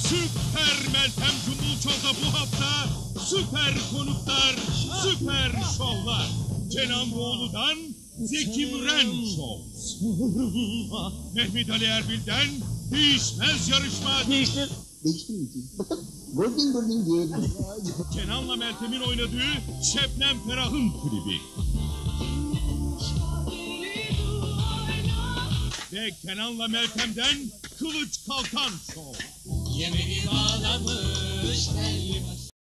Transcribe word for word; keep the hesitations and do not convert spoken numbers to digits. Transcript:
Süper Meltem Cumbul Show'da bu hafta süper konuklar, süper şovlar. Kenan Doğulu'dan Zeki Müren Show. Mehmet Ali Erbil'den değişmez yarışma. Değiştir. Değiştir mi? Bakın. Golden Golden diye. Kenan'la Meltem'in oynadığı Şebnem Ferah'ın klibi. Ve Kenan'la Meltem'den Kılıç Kalkan Show. Yemeği bağlamış,